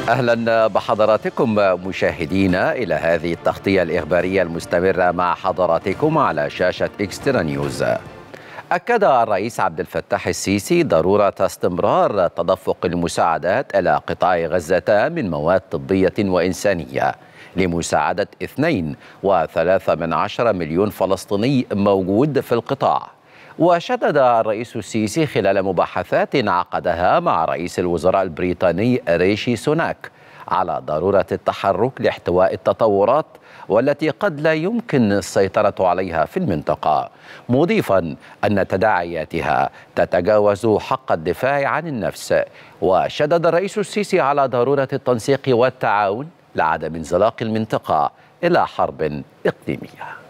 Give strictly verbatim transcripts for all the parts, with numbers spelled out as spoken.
أهلا بحضراتكم مشاهدينا إلى هذه التغطية الإخبارية المستمرة مع حضراتكم على شاشة إكسترا نيوز. أكد الرئيس عبد الفتاح السيسي ضرورة استمرار تدفق المساعدات إلى قطاع غزة من مواد طبية وإنسانية لمساعدة اثنين وثلاثة من عشرة مليون فلسطيني موجود في القطاع. وشدد الرئيس السيسي خلال مباحثات عقدها مع رئيس الوزراء البريطاني ريشي سوناك على ضرورة التحرك لاحتواء التطورات والتي قد لا يمكن السيطرة عليها في المنطقة، مضيفا أن تداعياتها تتجاوز حق الدفاع عن النفس. وشدد الرئيس السيسي على ضرورة التنسيق والتعاون لعدم انزلاق المنطقة إلى حرب إقليمية.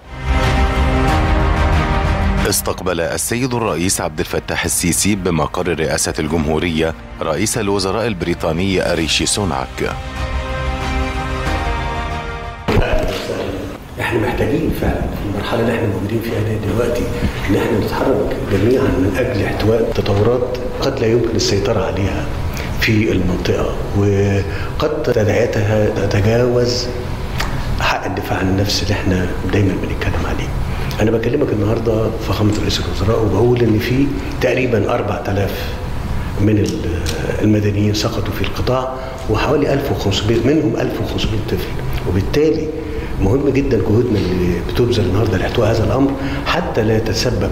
استقبل السيد الرئيس عبد الفتاح السيسي بمقر رئاسة الجمهورية رئيس الوزراء البريطاني ريشي سوناك. احنا محتاجين فعلا في المرحله اللي احنا موجودين فيها دلوقتي ان احنا نتحرك جميعا من اجل احتواء تطورات قد لا يمكن السيطره عليها في المنطقه، وقد تداعياتها تتجاوز حق الدفاع عن النفس اللي احنا دايما بنتكلم عليه. أنا بكلمك النهارده فخامة رئيس الوزراء وبقول إن في تقريبا أربعة آلاف من المدنيين سقطوا في القطاع وحوالي ألف وخمسمائة منهم ألف وخمسمائة طفل، وبالتالي مهم جدا جهودنا اللي بتبذل النهارده لاحتواء هذا الأمر حتى لا يتسبب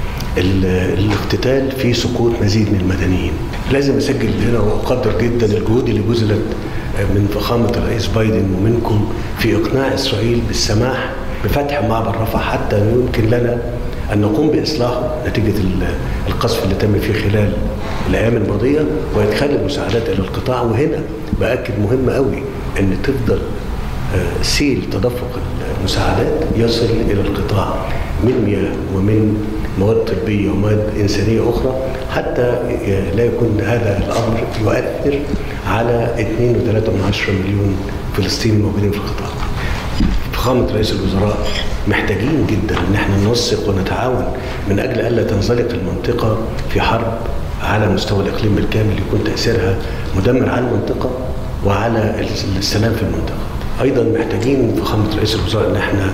الاقتتال في سقوط مزيد من المدنيين. لازم أسجل هنا وأقدر جدا الجهود اللي بذلت من فخامة الرئيس بايدن ومنكم في إقناع إسرائيل بالسماح بفتح معبر رفح حتى يمكن لنا أن نقوم بإصلاحه نتيجة القصف اللي تم فيه خلال الأيام الماضية وإدخال المساعدات إلى القطاع. وهنا بأكد مهم قوي أن تفضل سيل تدفق المساعدات يصل إلى القطاع من مياه ومن مواد طبية ومواد إنسانية أخرى حتى لا يكون هذا الأمر يؤثر على اثنين وثلاثة من عشرة مليون فلسطيني موجودين في القطاع. فخامة رئيس الوزراء محتاجين جدا ان احنا ننسق ونتعاون من اجل الا تنزلق المنطقه في حرب على مستوى الاقليم بالكامل يكون تاثيرها مدمر على المنطقه وعلى السلام في المنطقه. ايضا محتاجين فخامة رئيس الوزراء ان احنا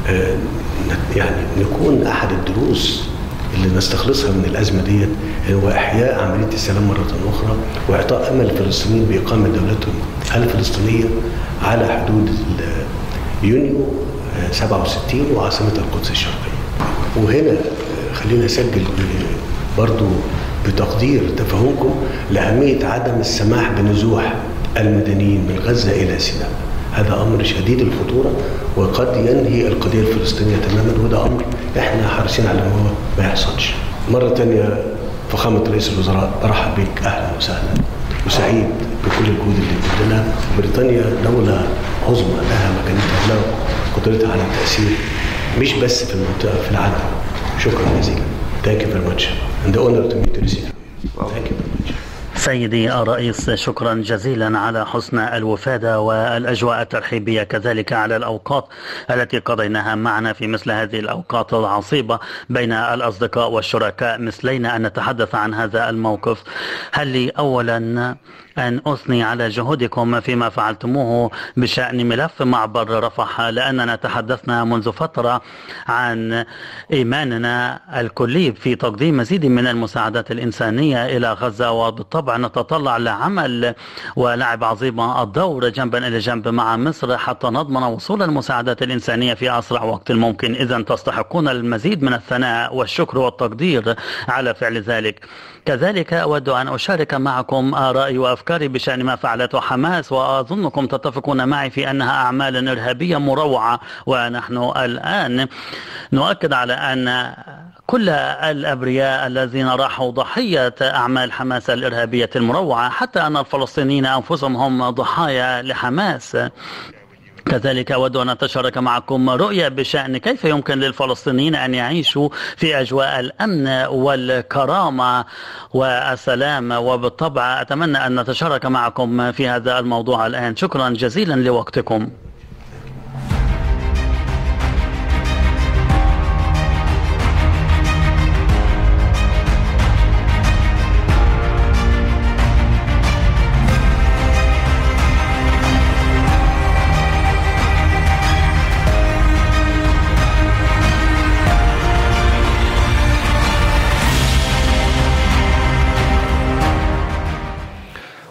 يعني نكون احد الدروس اللي نستخلصها من الازمه ديت هو احياء عمليه السلام مره اخرى واعطاء امل الفلسطينيين باقامه دولتهم الفلسطينيه على حدود يونيو سبعة وستين وعاصمة القدس الشرقية. وهنا خلينا نسجل برضو بتقدير تفهمكم لأهمية عدم السماح بنزوح المدنيين من غزة إلى سيناء. هذا أمر شديد الخطورة وقد ينهي القضية الفلسطينية تماما، وده أمر إحنا حريصين على أنه ما يحصلش. مرة تانية فخامة رئيس الوزراء برحب بك أهلا وسهلا وسعيد بكل الجهود اللي بتبذلها. بريطانيا دولة عظمى لها مكانتها لها قدرتها على التأثير مش بس في المنطقة في العالم. شكرا جزيلا. Thank you very much and the honor to meet you. Thank you very much. سيدي الرئيس شكرا جزيلا على حسن الوفادة والأجواء الترحيبية، كذلك على الأوقات التي قضيناها معنا في مثل هذه الأوقات العصيبة بين الأصدقاء والشركاء مثلينا أن نتحدث عن هذا الموقف. هل لي أولا أن أثني على جهودكم فيما فعلتموه بشأن ملف معبر رفح، لأننا تحدثنا منذ فترة عن إيماننا الكلي في تقديم مزيد من المساعدات الإنسانية إلى غزة، وبالطبع نتطلع لعمل ولعب عظيم الدور جنبا إلى جنب مع مصر حتى نضمن وصول المساعدات الإنسانية في أسرع وقت ممكن. إذن تستحقون المزيد من الثناء والشكر والتقدير على فعل ذلك. كذلك أود أن أشارك معكم آرائي وأفكاري بشأن ما فعلته حماس، وأظنكم تتفقون معي في أنها أعمال إرهابية مروعة، ونحن الآن نؤكد على أن كل الأبرياء الذين راحوا ضحية أعمال حماس الإرهابية المروعة، حتى أن الفلسطينيين أنفسهم هم ضحايا لحماس. كذلك أود أن أتشارك معكم رؤية بشأن كيف يمكن للفلسطينيين أن يعيشوا في أجواء الأمن والكرامة والسلام، وبالطبع أتمنى أن نتشارك معكم في هذا الموضوع الآن. شكرا جزيلا لوقتكم.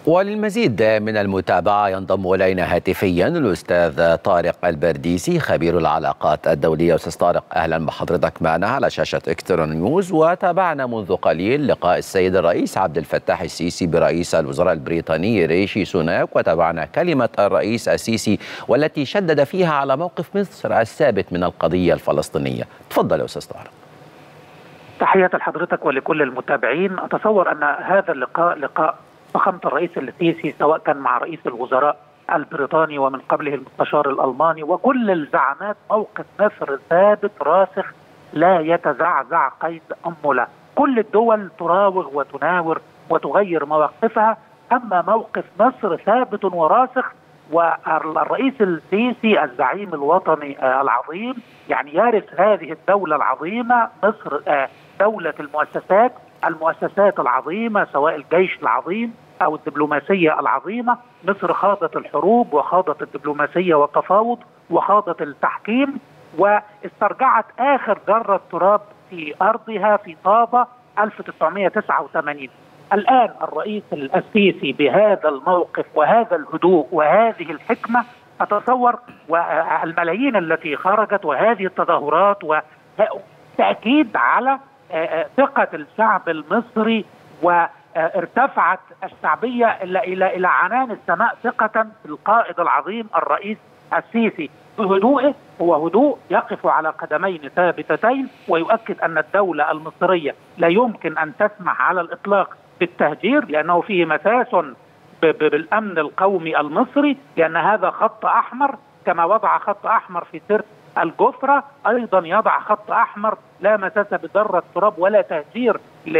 وللمزيد من المتابعة ينضم إلينا هاتفيا الأستاذ طارق البرديسي خبير العلاقات الدولية. أستاذ طارق، أهلا بحضرتك معنا على شاشة إكسترا نيوز. وتابعنا منذ قليل لقاء السيد الرئيس عبد الفتاح السيسي برئيس الوزراء البريطاني ريشي سوناك، وتابعنا كلمة الرئيس السيسي والتي شدد فيها على موقف مصر الثابت من القضية الفلسطينية. تفضل يا أستاذ طارق. تحية لحضرتك ولكل المتابعين. أتصور أن هذا اللقاء لقاء فخامة الرئيس السيسي، سواء كان مع رئيس الوزراء البريطاني ومن قبله المستشار الألماني وكل الزعامات، موقف مصر ثابت راسخ لا يتزعزع قيد أنملة. كل الدول تراوغ وتناور وتغير مواقفها، أما موقف مصر ثابت وراسخ. والرئيس السيسي الزعيم الوطني العظيم يعني يرث هذه الدولة العظيمة. مصر دولة المؤسسات، المؤسسات العظيمة، سواء الجيش العظيم أو الدبلوماسية العظيمة. مصر خاضت الحروب وخاضت الدبلوماسية والتفاوض وخاضت التحكيم، واسترجعت آخر ذرة تراب في أرضها في طابة ألف وتسعمائة وتسعة وثمانين. الآن الرئيس السيسي بهذا الموقف وهذا الهدوء وهذه الحكمة، أتصور والملايين التي خرجت وهذه التظاهرات وتأكيد على ثقة الشعب المصري، وارتفعت الشعبية إلى إلى إلى عنان السماء ثقة في القائد العظيم الرئيس السيسي. بهدوءه، هو هدوء يقف على قدمين ثابتتين، ويؤكد أن الدولة المصرية لا يمكن أن تسمح على الإطلاق بالتهجير، لأنه فيه مساس بالأمن القومي المصري، لأن هذا خط أحمر. كما وضع خط أحمر في سرت الجفرة، أيضا يضع خط أحمر لا مساس بذرة تراب ولا تهجير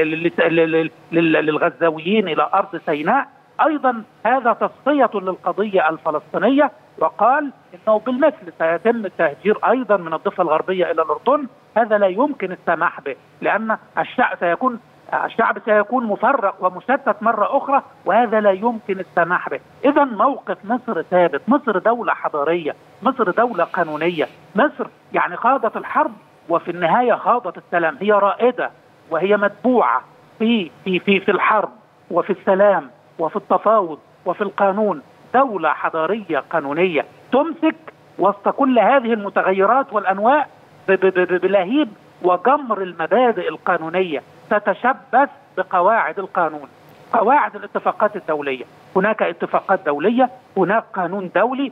للغزاويين إلى أرض سيناء. أيضا هذا تصفية للقضية الفلسطينية، وقال إنه بالمثل سيتم التهجير أيضا من الضفة الغربية إلى الأردن. هذا لا يمكن السماح به، لأن الشعب سيكون الشعب سيكون مفرق ومشتت مرة أخرى، وهذا لا يمكن السماح به. إذا موقف مصر ثابت. مصر دولة حضارية، مصر دولة قانونية، مصر يعني خاضت الحرب وفي النهاية خاضت السلام. هي رائدة وهي متبوعة في في في في الحرب وفي السلام وفي التفاوض وفي القانون. دولة حضارية قانونية تمسك وسط كل هذه المتغيرات والأنواع بلهيب وجمر المبادئ القانونية، تتشبث بقواعد القانون، قواعد الاتفاقات الدولية. هناك اتفاقات دولية، هناك قانون دولي.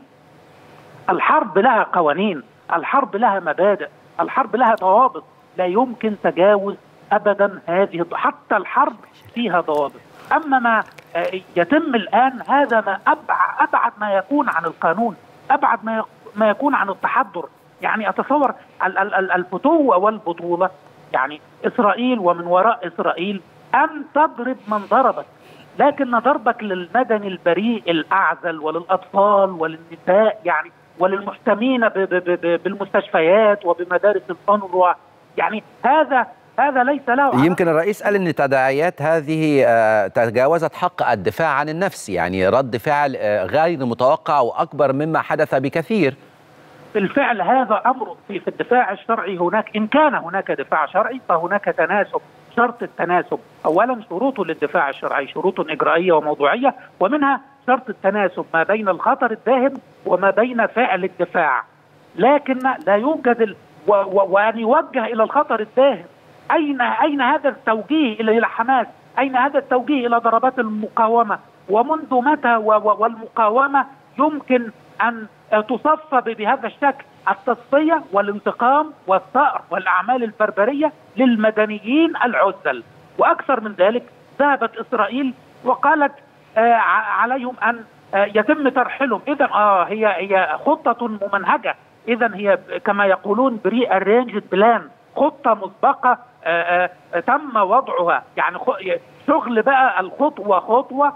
الحرب لها قوانين، الحرب لها مبادئ، الحرب لها ضوابط، لا يمكن تجاوز أبدا هذه. حتى الحرب فيها ضوابط. أما ما يتم الآن هذا ما أبعد ما يكون عن القانون، أبعد ما يكون عن التحضر. يعني أتصور الفتوة والبطولة، يعني إسرائيل ومن وراء إسرائيل أن تضرب من ضربت، لكن ضربك للمدني البريء الأعزل وللأطفال وللنساء يعني وللمحتمين بالمستشفيات وبمدارس الأنروا، يعني هذا هذا ليس له. يمكن الرئيس قال ان التداعيات هذه تجاوزت حق الدفاع عن النفس، يعني رد فعل غير متوقع واكبر مما حدث بكثير. بالفعل هذا امر في الدفاع الشرعي. هناك ان كان هناك دفاع شرعي فهناك تناسب. شرط التناسب اولا شروط للدفاع الشرعي، شروط اجرائيه وموضوعيه، ومنها شرط التناسب ما بين الخطر الداهم وما بين فعل الدفاع. لكن لا يوجد ال... و... و... وان يوجه الى الخطر الداهم. أين أين هذا التوجيه إلى حماس؟ أين هذا التوجيه إلى ضربات المقاومة؟ ومنذ متى والمقاومة يمكن أن تصفى بهذا الشكل؟ التصفية والانتقام والثأر والأعمال البربرية للمدنيين العزل. وأكثر من ذلك ذهبت إسرائيل وقالت آه عليهم أن آه يتم ترحيلهم. إذا آه هي هي خطة ممنهجة، إذا هي كما يقولون بري أرينجد بلان، خطة مسبقة آآ آآ تم وضعها. يعني شغل بقى الخطوة خطوة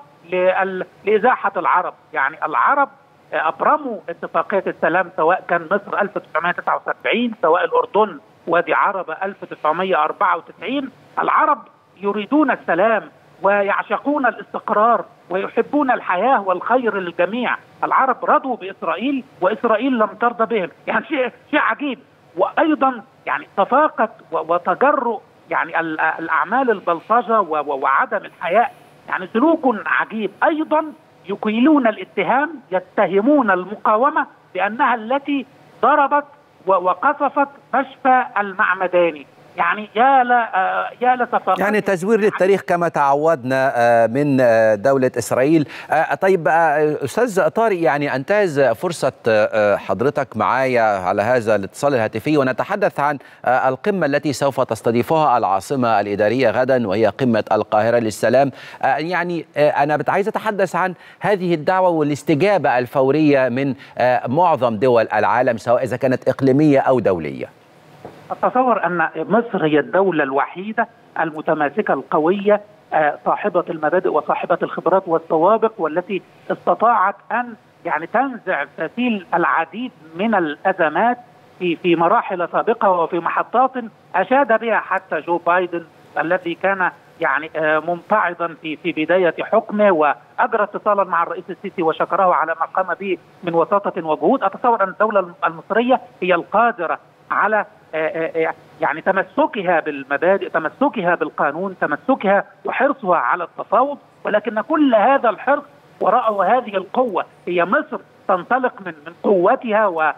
لإزاحة العرب. يعني العرب أبرموا اتفاقية السلام، سواء كان مصر ألف وتسعمائة وتسعة وسبعين، سواء الأردن وادي عربة ألف وتسعمائة وأربعة وتسعين. العرب يريدون السلام ويعشقون الاستقرار ويحبون الحياة والخير للجميع. العرب رضوا بإسرائيل وإسرائيل لم ترضى بهم. يعني شيء شيء عجيب. وأيضا يعني تفاقت وتجرؤ يعني الأعمال البلطجة وعدم الحياء يعني سلوك عجيب. أيضا يكيلون الاتهام، يتهمون المقاومة بأنها التي ضربت وقصفت مشفى المعمداني. يعني يا لا يا لسفاقات، يعني تزوير للتاريخ كما تعودنا من دولة إسرائيل. طيب أستاذ طارق، يعني أنتهز فرصة حضرتك معايا على هذا الاتصال الهاتفي ونتحدث عن القمة التي سوف تستضيفها العاصمة الإدارية غدا، وهي قمة القاهرة للسلام. يعني أنا عايز أتحدث عن هذه الدعوة والاستجابة الفورية من معظم دول العالم، سواء إذا كانت إقليمية أو دولية. أتصور أن مصر هي الدولة الوحيدة المتماسكة القوية صاحبة المبادئ وصاحبة الخبرات والسوابق، والتي استطاعت أن يعني تنزع فتيل العديد من الأزمات في في مراحل سابقة وفي محطات أشاد بها حتى جو بايدن الذي كان يعني ممتعضا في في بداية حكمه، وأجرى اتصالا مع الرئيس السيسي وشكره على ما قام به من وساطة وجهود. أتصور أن الدولة المصرية هي القادرة على يعني تمسكها بالمبادئ، تمسكها بالقانون، تمسكها وحرصها على التفاوض، ولكن كل هذا الحرص وراء هذه القوة هي مصر تنطلق من من قوتها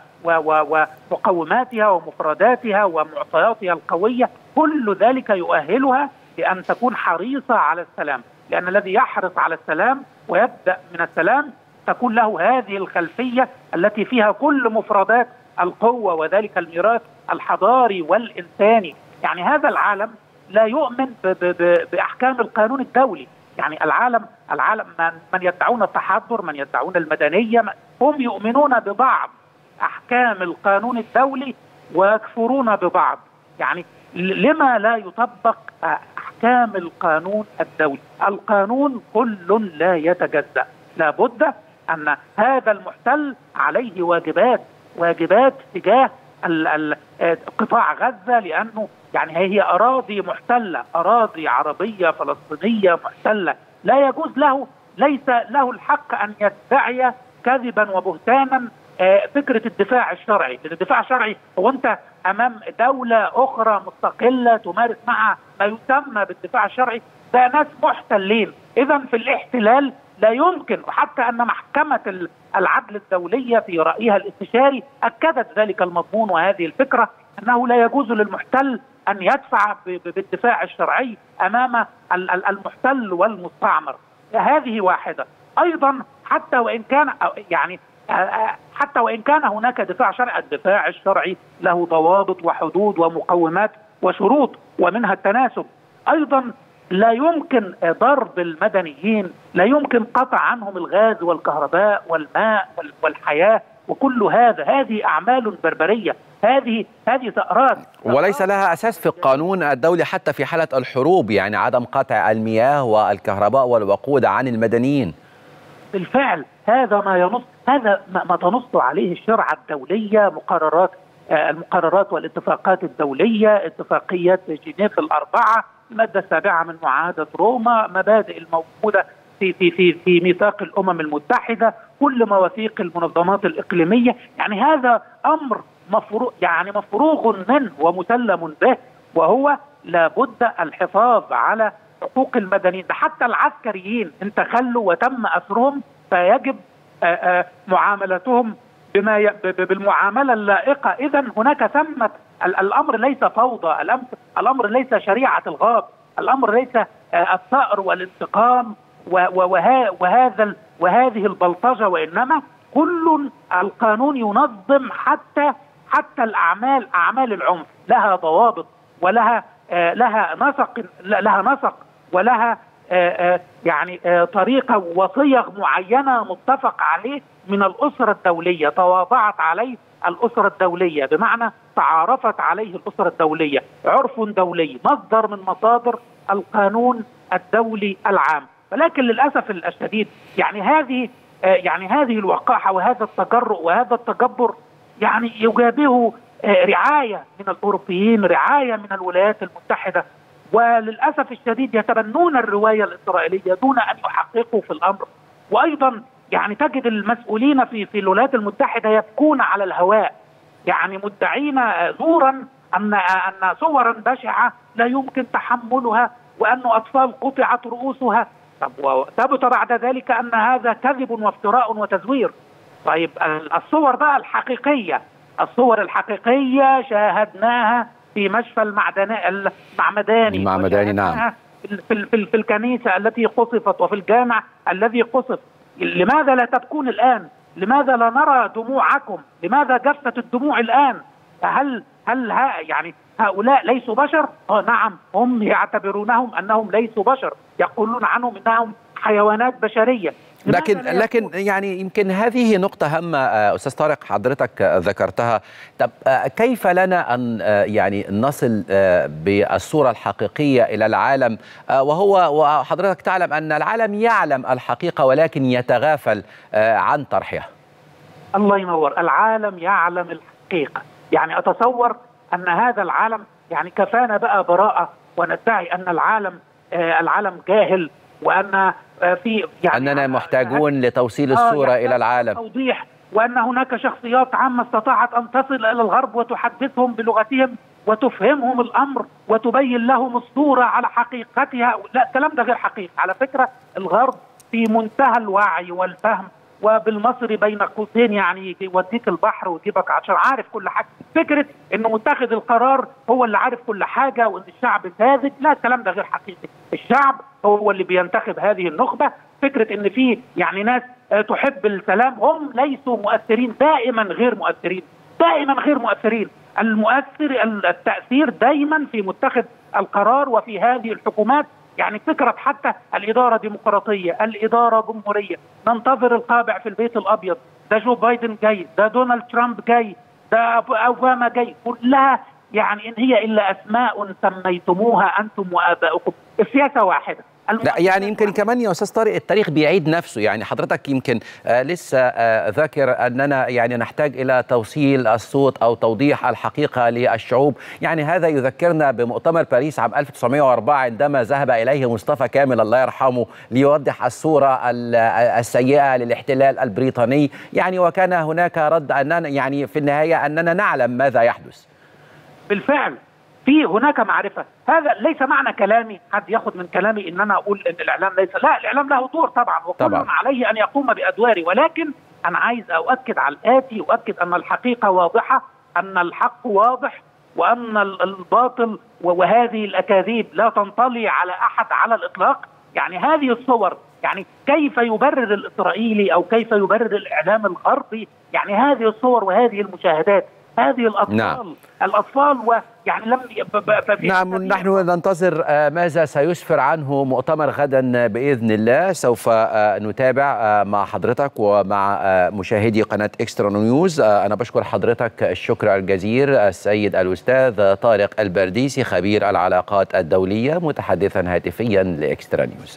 ومقوماتها ومفرداتها ومعطياتها القوية. كل ذلك يؤهلها لأن تكون حريصة على السلام، لأن الذي يحرص على السلام ويبدأ من السلام تكون له هذه الخلفية التي فيها كل مفردات القوة وذلك الميراث الحضاري والإنساني. يعني هذا العالم لا يؤمن ب ب ب بأحكام القانون الدولي. يعني العالم العالم من, من يدعون التحضر، من يدعون المدنية، هم يؤمنون ببعض أحكام القانون الدولي ويكفرون ببعض. يعني لما لا يطبق أحكام القانون الدولي؟ القانون كل لا يتجزأ. لابد أن هذا المحتل عليه واجبات واجبات تجاه قطاع غزة، لأنه يعني هي أراضي محتلة، أراضي عربية فلسطينية محتلة. لا يجوز له، ليس له الحق أن يدعي كذبا وبهتانا فكرة الدفاع الشرعي، لأن الدفاع الشرعي هو أنت أمام دولة أخرى مستقلة تمارس معها ما يسمى بالدفاع الشرعي، ده ناس محتلين. إذا في الاحتلال لا يمكن، وحتى أن محكمة العدل الدولية في رأيها الاستشاري أكدت ذلك المضمون وهذه الفكرة، أنه لا يجوز للمحتل أن يدفع بالدفاع الشرعي أمام المحتل والمستعمر. هذه واحدة. أيضا حتى وإن كان يعني حتى وإن كان هناك دفاع شرعي، الدفاع الشرعي له ضوابط وحدود ومقومات وشروط، ومنها التناسب. أيضا لا يمكن ضرب المدنيين، لا يمكن قطع عنهم الغاز والكهرباء والماء والحياة، وكل هذا هذه أعمال بربرية، هذه هذه ثأرات وليس لها أساس في القانون الدولي حتى في حالة الحروب، يعني عدم قطع المياه والكهرباء والوقود عن المدنيين. بالفعل هذا ما ينص هذا ما تنص عليه الشرع الدولية، مقررات المقررات والاتفاقات الدولية، اتفاقية جنيف الأربعة، المادة السابعة من معاهدة روما، مبادئ الموجودة في في في في ميثاق الأمم المتحدة، كل مواثيق المنظمات الإقليمية. يعني هذا أمر مفروغ يعني مفروغ منه ومسلم به، وهو لابد الحفاظ على حقوق المدنيين. ده حتى العسكريين ان تخلوا وتم أسرهم فيجب معاملتهم بما بالمعاملة اللائقة. إذا هناك ثمة الأمر ليس فوضى، الأمر ليس شريعة الغاب، الأمر ليس الثأر والانتقام وهذا وهذه البلطجة، وإنما كل القانون ينظم حتى حتى الأعمال أعمال العنف لها ضوابط ولها لها نسق لها نسق ولها يعني طريقة وصيغ معينة متفق عليه من الأسرة الدولية، تواضعت عليه الأسرة الدولية، بمعنى تعارفت عليه الأسرة الدولية، عرف دولي، مصدر من مصادر القانون الدولي العام. ولكن للأسف الشديد يعني هذه يعني هذه الوقاحة وهذا التجرؤ وهذا التجبر يعني يجابهه رعاية من الأوروبيين، رعاية من الولايات المتحدة، وللأسف الشديد يتبنون الرواية الإسرائيلية دون أن يحققوا في الأمر. وأيضا يعني تجد المسؤولين في في الولايات المتحدة يبكون على الهواء، يعني مدعين زورا أن أن صورا بشعة لا يمكن تحملها، وأن أطفال قطعت رؤوسها طب وثبت بعد ذلك أن هذا كذب وافتراء وتزوير. طيب الصور بقى الحقيقية، الصور الحقيقية شاهدناها في مشفى المعدني المعمداني المعمداني نعم، في, في, في الكنيسة التي قصفت وفي الجامع الذي قصف. لماذا لا تبكون الآن؟ لماذا لا نرى دموعكم؟ لماذا جفت الدموع الآن؟ هل هل ها يعني هؤلاء ليسوا بشر؟ آه نعم، هم يعتبرونهم أنهم ليسوا بشر، يقولون عنهم أنهم حيوانات بشرية. لكن لكن يعني يمكن هذه نقطة هامة أستاذ طارق حضرتك ذكرتها. طب كيف لنا أن يعني نصل بالصورة الحقيقية إلى العالم وهو وحضرتك تعلم أن العالم يعلم الحقيقة ولكن يتغافل عن طرحها؟ الله ينور، العالم يعلم الحقيقة. يعني أتصور أن هذا العالم يعني كفانا بقى براءة وندعي أن العالم العالم جاهل، وأن في يعني أننا محتاجون لتوصيل الصورة إلى العالم، توضيح، وأن هناك شخصيات عامة استطاعت أن تصل إلى الغرب وتحدثهم بلغتهم وتفهمهم الأمر وتبين لهم الصورة على حقيقتها. لا، الكلام ده غير حقيقي على فكرة. الغرب في منتهى الوعي والفهم، وبالمصري بين قوسين يعني يوديك البحر ويجيبك عشان عارف كل حاجة. فكرة إنه متخذ القرار هو اللي عارف كل حاجة وإن الشعب ساذج، لا، الكلام ده غير حقيقي. الشعب هو اللي بينتخب هذه النخبة. فكرة إن في يعني ناس تحب السلام، هم ليسوا مؤثرين، دائما غير مؤثرين، دائما غير مؤثرين. المؤثر التأثير دائما في متخذ القرار وفي هذه الحكومات. يعني فكرة حتى الإدارة ديمقراطية، الإدارة جمهورية، ننتظر القابع في البيت الأبيض، ده جو بايدن جاي، ده دونالد ترامب جاي، ده أوباما جاي، كلها يعني إن هي إلا أسماء سميتموها أنتم وآباؤكم. السياسة واحدة. لا يعني يمكن كمان يا أستاذ طارق التاريخ بيعيد نفسه. يعني حضرتك يمكن آه لسه آه ذاكر أننا يعني نحتاج إلى توصيل الصوت أو توضيح الحقيقة للشعوب. يعني هذا يذكرنا بمؤتمر باريس عام ألف وتسعمائة وأربعة عندما ذهب إليه مصطفى كامل الله يرحمه ليوضح الصورة السيئة للاحتلال البريطاني. يعني وكان هناك رد أننا يعني في النهاية أننا نعلم ماذا يحدث. بالفعل في هناك معرفة. هذا ليس معنى كلامي، حد ياخذ من كلامي ان انا اقول ان الاعلام ليس، لا، الاعلام له دور طبعا وكل عليه ان يقوم بادواره، ولكن انا عايز اؤكد على الاتي، اؤكد ان الحقيقة واضحة، ان الحق واضح، وان الباطل وهذه الاكاذيب لا تنطلي على احد على الاطلاق. يعني هذه الصور، يعني كيف يبرر الاسرائيلي او كيف يبرر الاعلام الغربي يعني هذه الصور وهذه المشاهدات، هذه الأطفال نعم. الأطفال ويعني لم نعم. نحن ننتظر ماذا سيسفر عنه مؤتمر غدا بإذن الله. سوف نتابع مع حضرتك ومع مشاهدي قناة إكسترا نيوز. أنا بشكر حضرتك الشكر الجزيل السيد الأستاذ طارق البرديسي خبير العلاقات الدولية متحدثا هاتفيا لإكسترا نيوز.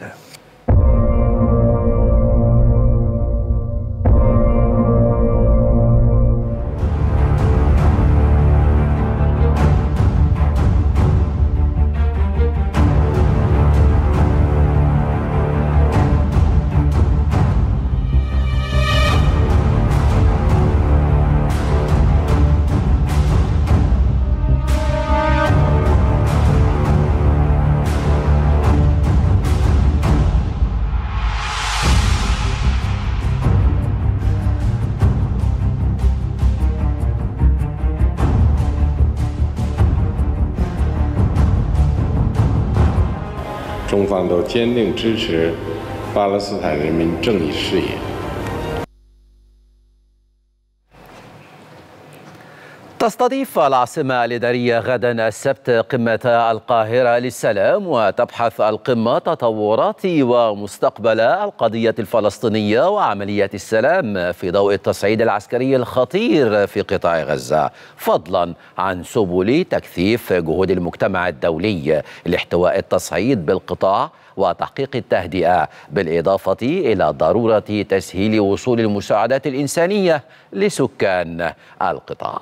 تستضيف العاصمة الإدارية غدا السبت قمة القاهرة للسلام، وتبحث القمة تطورات ومستقبل القضية الفلسطينية وعملية السلام في ضوء التصعيد العسكري الخطير في قطاع غزة، فضلا عن سبل تكثيف جهود المجتمع الدولي لاحتواء التصعيد بالقطاع وتحقيق التهدئة، بالإضافة إلى ضرورة تسهيل وصول المساعدات الإنسانية لسكان القطاع.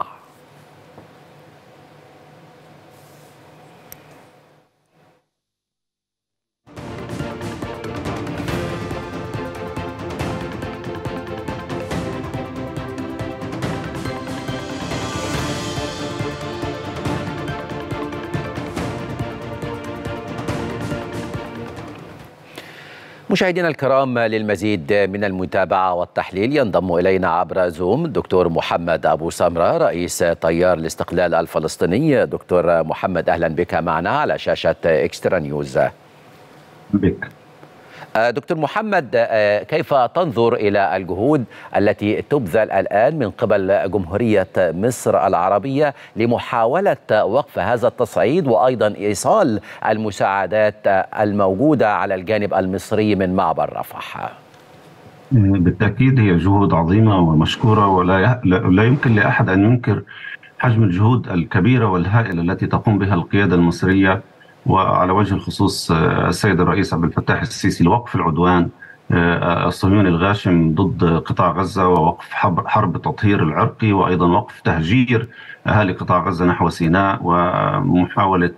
مشاهدينا الكرام، للمزيد من المتابعة والتحليل ينضم إلينا عبر زوم الدكتور محمد أبو سمرة رئيس تيار الاستقلال الفلسطيني. دكتور محمد، أهلا بك معنا على شاشة إكسترا نيوز. بك. دكتور محمد، كيف تنظر إلى الجهود التي تبذل الآن من قبل جمهورية مصر العربية لمحاولة وقف هذا التصعيد وأيضا إيصال المساعدات الموجودة على الجانب المصري من معبر رفح؟ بالتأكيد هي جهود عظيمة ومشكورة، ولا لا يمكن لأحد أن ينكر حجم الجهود الكبيرة والهائلة التي تقوم بها القيادة المصرية، وعلى وجه الخصوص السيد الرئيس عبد الفتاح السيسي لوقف العدوان الصهيوني الغاشم ضد قطاع غزة، ووقف حرب التطهير العرقي، وأيضا وقف تهجير أهالي قطاع غزة نحو سيناء، ومحاولة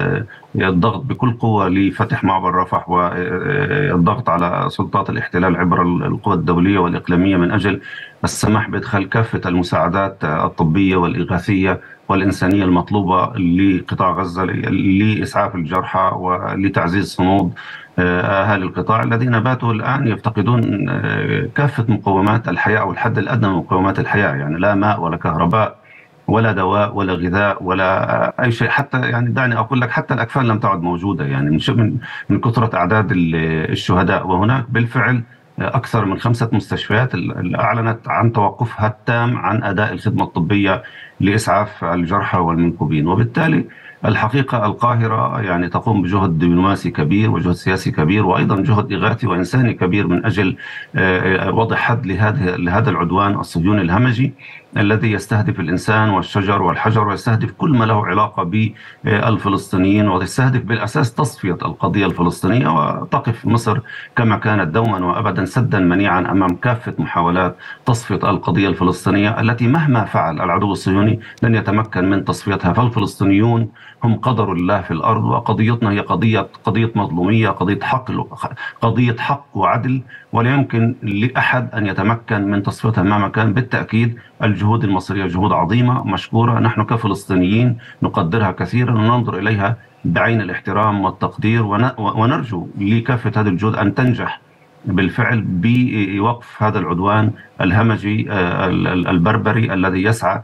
الضغط بكل قوة لفتح معبر رفح، والضغط على سلطات الاحتلال عبر القوى الدولية والإقليمية من أجل السماح بإدخال كافة المساعدات الطبية والإغاثية والإنسانية المطلوبة لقطاع غزة لإسعاف الجرحى ولتعزيز صمود أهالي القطاع الذين باتوا الآن يفتقدون كافة مقومات الحياة أو الحد الأدنى من مقومات الحياة، يعني لا ماء ولا كهرباء ولا دواء ولا غذاء ولا أي شيء. حتى يعني دعني أقول لك حتى الأكفان لم تعد موجودة، يعني من من كثرة أعداد الشهداء. وهناك بالفعل أكثر من خمسة مستشفيات أعلنت عن توقفها التام عن أداء الخدمة الطبية لإسعاف الجرحى والمنكوبين. وبالتالي الحقيقة القاهرة يعني تقوم بجهد دبلوماسي كبير وجهد سياسي كبير وأيضا جهد إغاثي وإنساني كبير من أجل وضع حد لهذا لهذا العدوان الصهيوني الهمجي الذي يستهدف الإنسان والشجر والحجر، ويستهدف كل ما له علاقة بالفلسطينيين، ويستهدف بالأساس تصفية القضية الفلسطينية. وتقف مصر كما كانت دوما وأبدا سدا منيعا أمام كافة محاولات تصفية القضية الفلسطينية التي مهما فعل العدو الصهيوني لن يتمكن من تصفيتها. فالفلسطينيون هم قدر الله في الأرض، وقضيتنا هي قضية قضية مظلومية، قضية حق قضية حق وعدل، ولا يمكن لأحد أن يتمكن من تصفيتها مهما كان. بالتأكيد الجهود المصرية جهود عظيمة مشكورة، نحن كفلسطينيين نقدرها كثيرا وننظر إليها بعين الاحترام والتقدير، ونرجو لكافة هذه الجهود أن تنجح بالفعل بوقف هذا العدوان الهمجي البربري الذي يسعى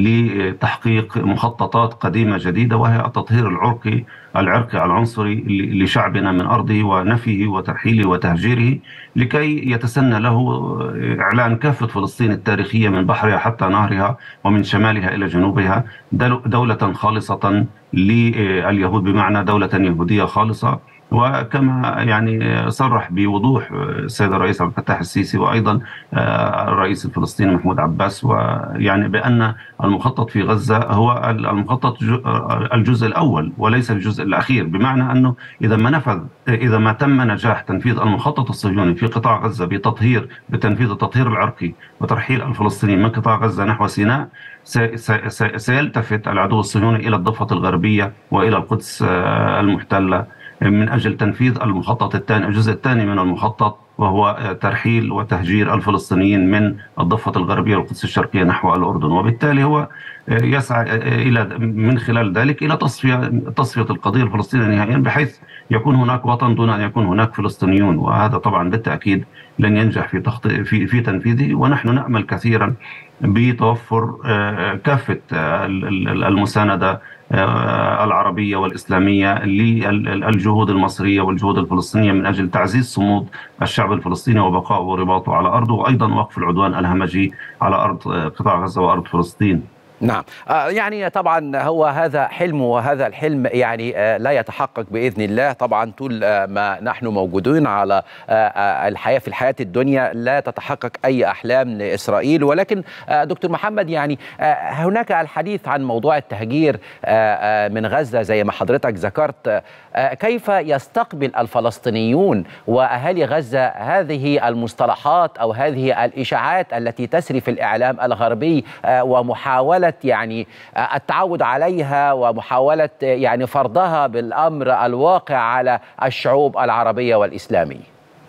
لتحقيق مخططات قديمة جديدة، وهي التطهير العرقي العرقي العنصري لشعبنا من أرضه ونفيه وترحيله وتهجيره، لكي يتسنى له إعلان كافة فلسطين التاريخية من بحرها حتى نهرها ومن شمالها إلى جنوبها دولة خالصة لليهود، بمعنى دولة يهودية خالصة. وكما يعني صرح بوضوح السيد الرئيس عبد الفتاح السيسي وأيضا الرئيس الفلسطيني محمود عباس، ويعني بأن المخطط في غزة هو المخطط الجزء الأول وليس الجزء الأخير، بمعنى أنه إذا ما نفذ إذا ما تم نجاح تنفيذ المخطط الصهيوني في قطاع غزة بتطهير بتنفيذ التطهير العرقي وترحيل الفلسطينيين من قطاع غزة نحو سيناء، سيلتفت العدو الصهيوني إلى الضفة الغربية وإلى القدس المحتلة من أجل تنفيذ المخطط الثاني الجزء الثاني من المخطط، وهو ترحيل وتهجير الفلسطينيين من الضفة الغربية والقدس الشرقية نحو الأردن. وبالتالي هو يسعى إلى من خلال ذلك إلى تصفية تصفية القضية الفلسطينية نهائيا، بحيث يكون هناك وطن دون أن يكون هناك فلسطينيون، وهذا طبعا بالتأكيد لن ينجح في في في تنفيذه. ونحن نأمل كثيرا بتوفر كافة المساندة العربية والإسلامية للجهود المصرية والجهود الفلسطينية من أجل تعزيز صمود الشعب الفلسطيني وبقائه ورباطه على أرضه، وأيضا وقف العدوان الهمجي على أرض قطاع غزة وأرض فلسطين. نعم، يعني طبعا هو هذا حلم، وهذا الحلم يعني لا يتحقق بإذن الله. طبعا طول ما نحن موجودين على الحياة في الحياة الدنيا لا تتحقق أي أحلام لإسرائيل. ولكن دكتور محمد، يعني هناك الحديث عن موضوع التهجير من غزة زي ما حضرتك ذكرت. كيف يستقبل الفلسطينيون وأهالي غزة هذه المصطلحات أو هذه الإشاعات التي تسري في الإعلام الغربي ومحاولة يعني التعود عليها ومحاولة يعني فرضها بالأمر الواقع على الشعوب العربية والإسلامية؟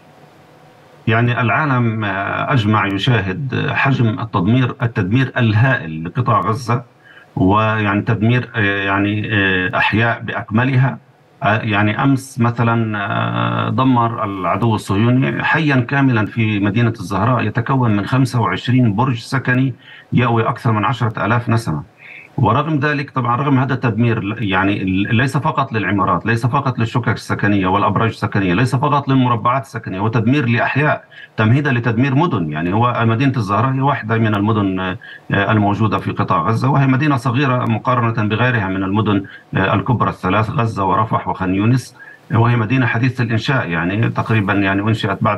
يعني العالم أجمع يشاهد حجم التدمير التدمير الهائل لقطاع غزة، ويعني تدمير يعني أحياء بأكملها، يعني أمس مثلا دمر العدو الصهيوني حيا كاملا في مدينة الزهراء يتكون من خمسة وعشرين برج سكني يأوي أكثر من عشرة آلاف نسمة. ورغم ذلك طبعا رغم هذا التدمير يعني ليس فقط للعمارات، ليس فقط للشقق السكنية والأبراج السكنية، ليس فقط للمربعات السكنية، هو تدمير لأحياء تمهيدا لتدمير مدن. يعني هو مدينة الزهراء هي واحدة من المدن الموجودة في قطاع غزة، وهي مدينة صغيرة مقارنة بغيرها من المدن الكبرى الثلاث، غزة ورفح وخان يونس، وهي مدينة حديثة الإنشاء يعني تقريبا يعني أنشئت بعد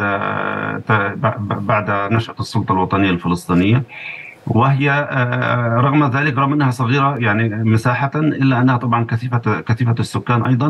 بعد نشأة السلطة الوطنية الفلسطينية. وهي رغم ذلك رغم انها صغيره يعني مساحه الا انها طبعا كثيفه كثيفه السكان ايضا.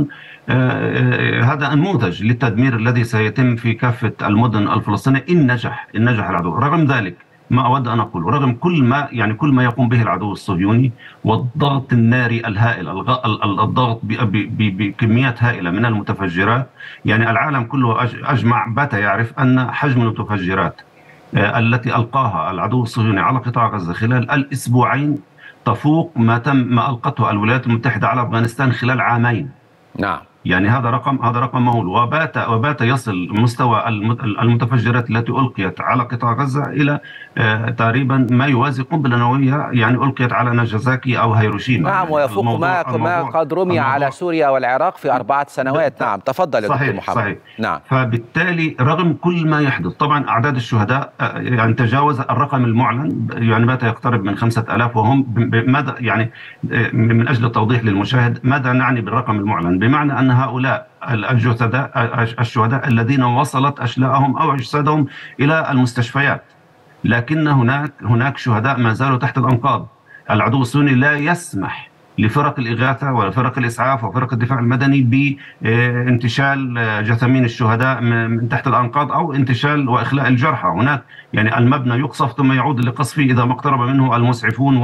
هذا نموذج للتدمير الذي سيتم في كافه المدن الفلسطينيه ان نجح ان نجح العدو. رغم ذلك ما اود ان اقول رغم كل ما يعني كل ما يقوم به العدو الصهيوني والضغط الناري الهائل، الضغط بكميات هائله من المتفجرات، يعني العالم كله اجمع بات يعرف ان حجم المتفجرات التي ألقاها العدو الصهيوني على قطاع غزة خلال الأسبوعين تفوق ما تم ما ألقته الولايات المتحدة على أفغانستان خلال عامين. نعم. يعني هذا رقم هذا رقم مهول. وبات وبات يصل مستوى المتفجرات التي ألقيت على قطاع غزة إلى آه تقريبا ما يوازي قنبلة نووية يعني ألقيت على ناجازاكي أو هيروشيما. نعم، ويفوق ما ما قد رمي على سوريا والعراق في أربعة سنوات. نعم، تفضل يا دكتور محمد. صحيح. نعم. فبالتالي رغم كل ما يحدث طبعا أعداد الشهداء يعني تجاوز الرقم المعلن، يعني بات يقترب من خمسة آلاف، وهم ماذا يعني من أجل التوضيح للمشاهد ماذا نعني بالرقم المعلن؟ بمعنى أن هؤلاء الجثثاء الشهداء الذين وصلت أشلاءهم أو أجسادهم إلى المستشفيات، لكن هناك هناك شهداء ما زالوا تحت الأنقاض. العدو الصهيوني لا يسمح لفرق الإغاثة وفرق الإسعاف وفرق الدفاع المدني بانتشال جثامين الشهداء من تحت الأنقاض أو انتشال وإخلاء الجرحى. هناك يعني المبنى يقصف ثم يعود لقصفه إذا ما اقترب منه المسعفون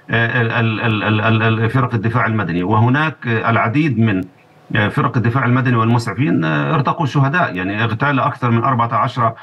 وفرق الدفاع المدني. وهناك العديد من فرق الدفاع المدني والمسعفين ارتقوا شهداء، يعني اغتال أكثر من أربعة عشر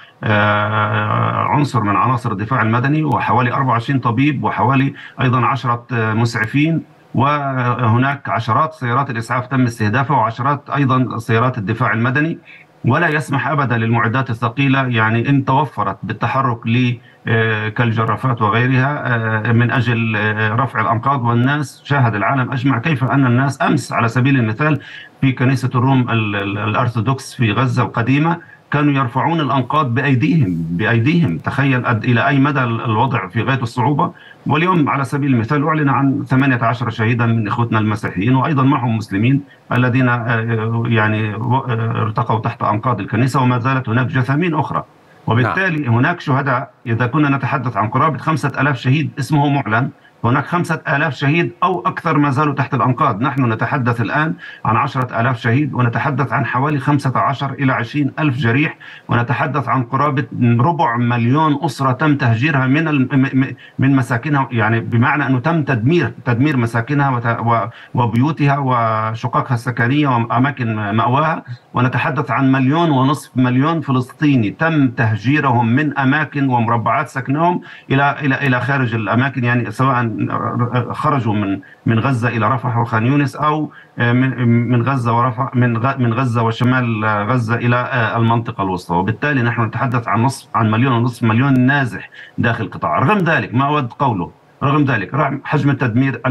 عنصر من عناصر الدفاع المدني وحوالي أربعة وعشرين طبيب وحوالي أيضا عشرة مسعفين، وهناك عشرات سيارات الإسعاف تم استهدافها وعشرات أيضا سيارات الدفاع المدني. ولا يسمح أبدا للمعدات الثقيلة يعني إن توفرت بالتحرك ل كالجرافات وغيرها من أجل رفع الأنقاض. والناس شاهد العالم أجمع كيف أن الناس أمس على سبيل المثال في كنيسة الروم الأرثوذكس في غزة القديمة كانوا يرفعون الأنقاض بأيديهم بأيديهم تخيل إلى أي مدى الوضع في غاية الصعوبة. واليوم على سبيل المثال أعلن عن ثمانية عشر شهيدا من إخوتنا المسيحيين وأيضا معهم مسلمين الذين يعني ارتقوا تحت أنقاض الكنيسة، وما زالت هناك جثامين أخرى. وبالتالي هناك شهداء، إذا كنا نتحدث عن قرابة خمسة آلاف شهيد اسمه معلن، هناك خمسة آلاف شهيد أو أكثر ما زالوا تحت الأنقاض. نحن نتحدث الآن عن عشرة آلاف شهيد، ونتحدث عن حوالي خمسة عشر إلى عشرين ألف جريح، ونتحدث عن قرابة ربع مليون أسرة تم تهجيرها من من مساكنها، يعني بمعنى أنه تم تدمير تدمير مساكنها وبيوتها وشققها السكنية وأماكن مأواها. ونتحدث عن مليون ونصف مليون فلسطيني تم تهجيرهم من أماكن ومربعات سكنهم إلى إلى إلى خارج الأماكن، يعني سواء خرجوا من من غزة إلى رفح وخان يونس أو من من غزة ورفح من من غزة وشمال غزة إلى المنطقة الوسطى. وبالتالي نحن نتحدث عن نصف عن مليون ونصف مليون نازح داخل القطاع. رغم ذلك ما أود قوله رغم ذلك رغم حجم التدمير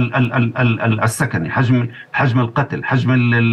السكني، حجم حجم القتل، حجم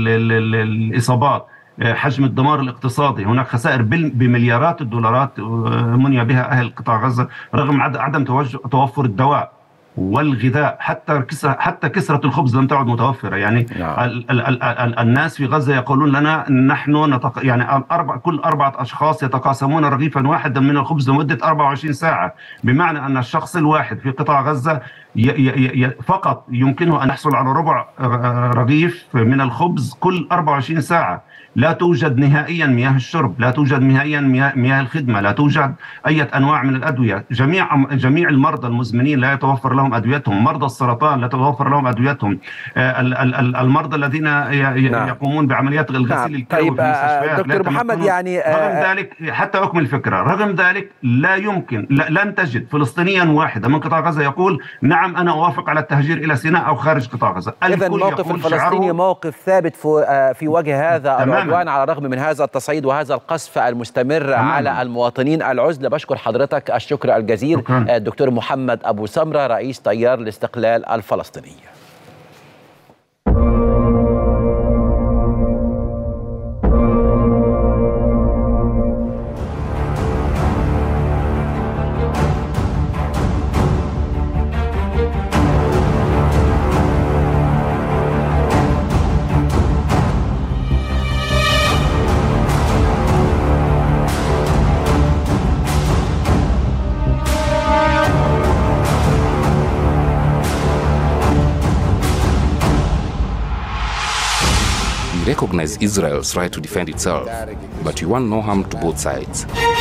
الإصابات، حجم الدمار الاقتصادي، هناك خسائر بمليارات الدولارات مني بها أهل قطاع غزة، رغم عدم توفر الدواء والغذاء، حتى كسرة حتى كسرة الخبز لم تعد متوفرة. يعني نعم. ال ال ال ال الناس في غزة يقولون لنا نحن نتق... يعني أربع كل أربعة أشخاص يتقاسمون رغيفا واحدا من الخبز لمدة أربعة وعشرين ساعة، بمعنى أن الشخص الواحد في قطاع غزة ي... ي... ي... فقط يمكنه أن يحصل على ربع رغيف من الخبز كل أربعة وعشرين ساعة. لا توجد نهائيا مياه الشرب، لا توجد نهائيا مياه, مياه الخدمة، لا توجد أي أنواع من الأدوية. جميع جميع المرضى المزمنين لا يتوفر لهم أدويتهم، مرضى السرطان لا تتوفر لهم أدويتهم، المرضى الذين يقومون بعمليات الغسيل الكلوي طيب في المستشفيات. دكتور محمد، يعني رغم ذلك حتى أكمل الفكرة، رغم ذلك لا يمكن لن تجد فلسطينيا واحدا من قطاع غزة يقول نعم أنا أوافق على التهجير إلى سيناء أو خارج قطاع غزة. إذن الموقف الفلسطيني موقف ثابت في في وجه هذا العدوان على الرغم من هذا التصعيد وهذا القصف المستمر تماما على المواطنين العزل. بشكر حضرتك الشكر الجزيل الدكتور محمد أبو سمرة رئيس تيار الاستقلال الفلسطيني. We recognize Israel's right to defend itself, but we want no harm to both sides.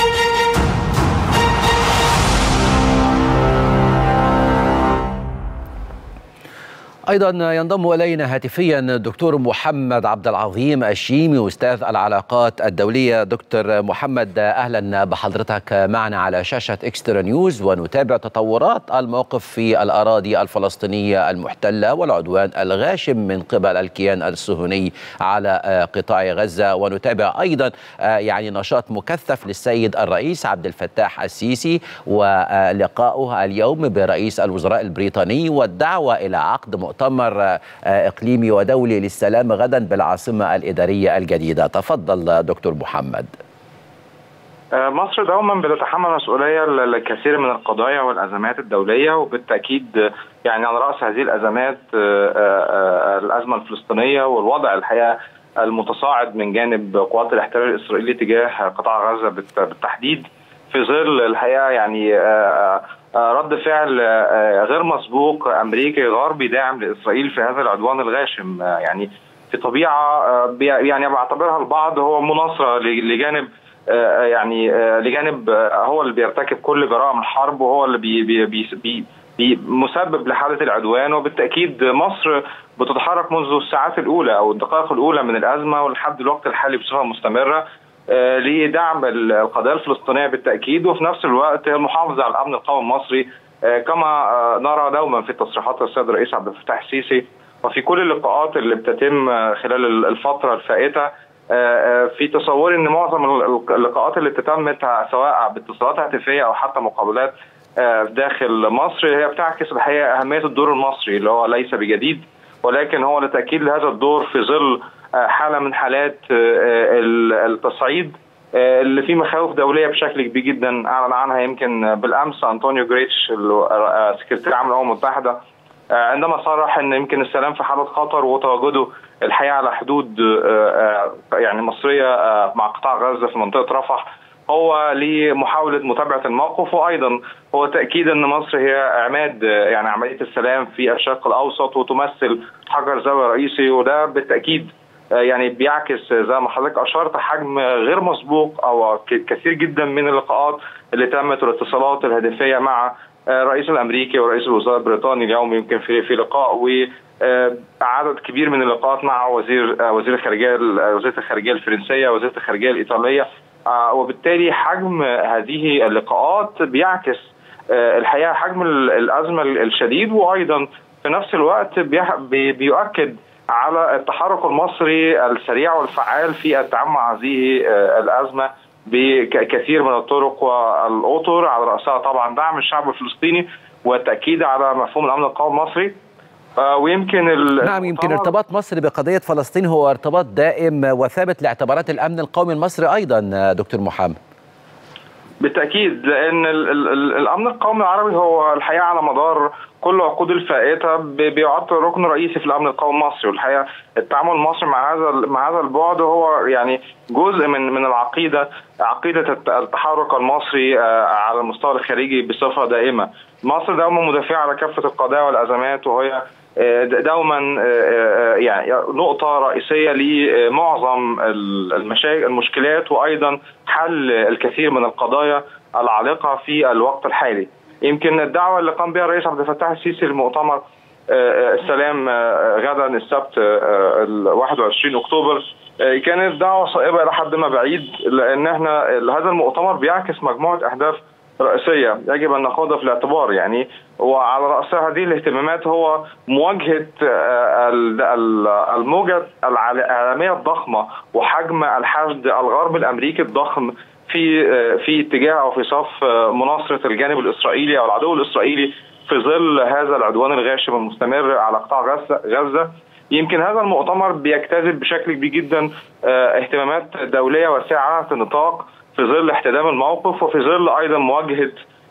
أيضا ينضم إلينا هاتفيا الدكتور محمد عبد العظيم الشيمي أستاذ العلاقات الدولية. دكتور محمد، أهلا بحضرتك معنا على شاشة إكسترا نيوز، ونتابع تطورات الموقف في الأراضي الفلسطينية المحتلة والعدوان الغاشم من قبل الكيان الصهيوني على قطاع غزة، ونتابع أيضا يعني نشاط مكثف للسيد الرئيس عبد الفتاح السيسي ولقاؤه اليوم برئيس الوزراء البريطاني والدعوة إلى عقد مؤتمر مؤتمر إقليمي ودولي للسلام غدا بالعاصمة الإدارية الجديدة. تفضل دكتور محمد. مصر دوما بتتحمل مسؤولية للكثير من القضايا والأزمات الدولية، وبالتأكيد يعني على رأس هذه الأزمات الأزمة الفلسطينية والوضع الحقيقة المتصاعد من جانب قوات الاحتلال الإسرائيلي تجاه قطاع غزة بالتحديد، في ظل الحقيقة يعني رد فعل غير مسبوق أمريكي غربي داعم لإسرائيل في هذا العدوان الغاشم. يعني في طبيعة يعني بعتبرها البعض هو مناصرة لجانب يعني لجانب هو اللي بيرتكب كل جرائم الحرب، وهو اللي بي بي بي بي مسبب لحالة العدوان. وبالتأكيد مصر بتتحرك منذ الساعات الأولى أو الدقائق الأولى من الأزمة ولحد الوقت الحالي بصفة مستمرة لدعم القضية الفلسطينية بالتأكيد، وفي نفس الوقت المحافظة على الأمن القومي المصري كما نرى دوما في تصريحات السيد الرئيس عبد الفتاح السيسي وفي كل اللقاءات اللي بتتم خلال الفترة الفائتة. في تصوري أن معظم اللقاءات اللي تتمت سواء باتصالات هاتفية أو حتى مقابلات داخل مصر هي بتعكس الحقيقة أهمية الدور المصري اللي هو ليس بجديد، ولكن هو لتأكيد لهذا الدور في ظل حالة من حالات التصعيد اللي فيه مخاوف دولية بشكل كبير جدا أعلن عنها يمكن بالأمس أنطونيو جريتش سكرتير عام الأمم المتحدة، عندما صرح أن يمكن السلام في حالة خطر، وتواجده الحقيقة على حدود يعني مصرية مع قطاع غزة في منطقة رفح هو لمحاولة متابعة الموقف، وأيضا هو تأكيد أن مصر هي عماد يعني عملية السلام في الشرق الأوسط وتمثل حجر زاوية رئيسي. وده بالتأكيد يعني بيعكس زي ما حضرتك أشرت حجم غير مسبوق أو كثير جدا من اللقاءات اللي تمت والاتصالات الهاتفية مع الرئيس الأمريكي ورئيس الوزراء البريطاني اليوم يمكن في في لقاء، وعدد كبير من اللقاءات مع وزير وزير الخارجية وزيرة الخارجية الفرنسية وزيرة الخارجية الإيطالية. وبالتالي حجم هذه اللقاءات بيعكس الحقيقة حجم الأزمة الشديد، وأيضا في نفس الوقت بيؤكد على التحرك المصري السريع والفعال في التعامل مع هذه الأزمة بكثير من الطرق والأطر، على رأسها طبعا دعم الشعب الفلسطيني والتأكيد على مفهوم الأمن القومي المصري. ويمكن نعم يمكن ارتباط مصر بقضية فلسطين هو ارتباط دائم وثابت لاعتبارات الأمن القومي المصري أيضا دكتور محمد. بالتأكيد، لأن ال ال الأمن القومي العربي هو الحقيقة على مدار كل العقود الفائتة بيعد ركن رئيسي في الأمن القومي المصري، والحقيقة التعامل المصري مع هذا مع هذا البعد هو يعني جزء من من العقيدة عقيدة التحرك المصري على المستوى الخارجي بصفة دائمة. مصر دوما مدافعة على كافة القضايا والأزمات، وهي دوما يعني نقطة رئيسية لمعظم المشاكل المشكلات، وأيضا حل الكثير من القضايا العالقة في الوقت الحالي. يمكن الدعوة اللي قام بها الرئيس عبد الفتاح السيسي للمؤتمر السلام غدا السبت ال واحد وعشرين أكتوبر كانت دعوة صائبة إلى حد ما بعيد، لأن احنا هذا المؤتمر بيعكس مجموعة أهداف رئيسية يجب أن ناخذها في الاعتبار، يعني وعلى رأس هذه الاهتمامات هو مواجهة الموجة العالمية الضخمة وحجم الحشد الغرب الأمريكي الضخم في في اتجاه أو في صف مناصرة الجانب الإسرائيلي أو العدو الإسرائيلي في ظل هذا العدوان الغاشم المستمر على قطاع غزة. يمكن هذا المؤتمر بيجتذب بشكل كبير جدا اهتمامات دولية واسعة النطاق في ظل احتدام الموقف، وفي ظل أيضا مواجهة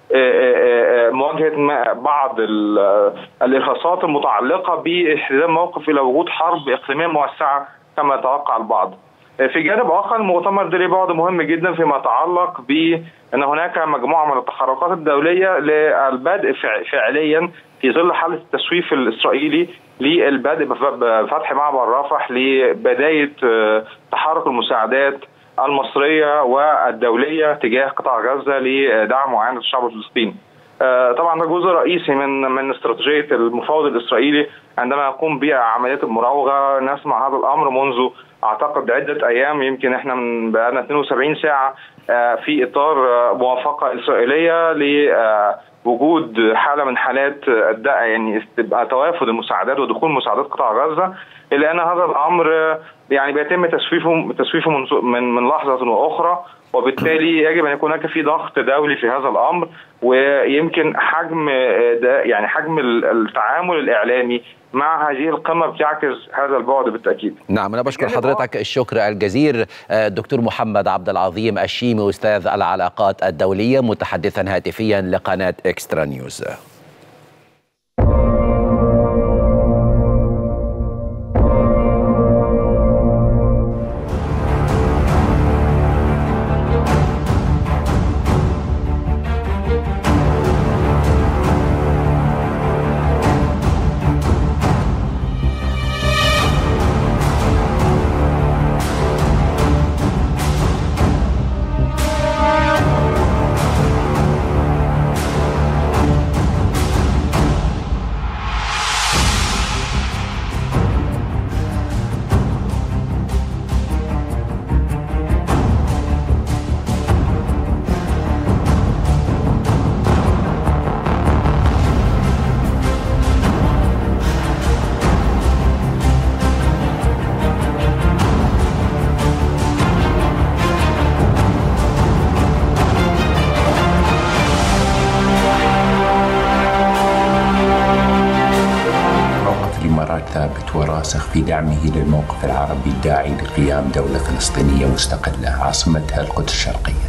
مواجهة بعض الإرهاصات المتعلقة باحتدام موقف إلى وجود حرب إقليمية موسعة كما يتوقع البعض. في جانب آخر المؤتمر ده له بعد مهم جدا فيما يتعلق بأن هناك مجموعة من التحركات الدولية للبدء فعليا في ظل حالة التسويف الإسرائيلي للبدء بفتح معبر رفح لبداية تحرك المساعدات المصرية والدولية تجاه قطاع غزة لدعم وإعانة الشعب الفلسطيني. طبعا ده جزء رئيسي من من استراتيجية المفاوض الإسرائيلي عندما يقوم بعمليات المراوغة. نسمع هذا الأمر منذ أعتقد عدة أيام، يمكن إحنا من بقالنا اثنين وسبعين ساعة في إطار موافقة إسرائيلية لوجود حالة من حالات يعني توافد المساعدات ودخول مساعدات قطاع غزة، إلا أن هذا الأمر يعني بيتم تسويفه تسويفه من من لحظة وأخرى، وبالتالي يجب أن يكون هناك في ضغط دولي في هذا الأمر. ويمكن حجم يعني حجم التعامل الإعلامي مع هذه القمة بتعكس هذا البعد بالتأكيد. نعم، أنا بشكر حضرتك الشكر الجزيل الدكتور محمد عبد العظيم الشيمي أستاذ العلاقات الدولية متحدثا هاتفيا لقناة إكسترا نيوز. ثابت وراسخ في دعمه للموقف العربي الداعي لقيام دولة فلسطينية مستقلة عاصمتها القدس الشرقية.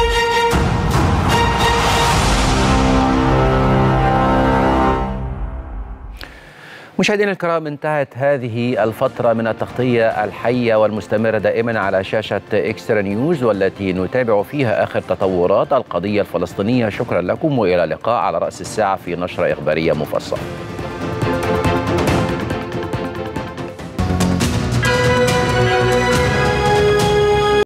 مشاهدينا الكرام، انتهت هذه الفترة من التغطية الحية والمستمرة دائما على شاشة إكسترا نيوز، والتي نتابع فيها آخر تطورات القضية الفلسطينية. شكرا لكم وإلى اللقاء على رأس الساعة في نشرة إخبارية مفصلة.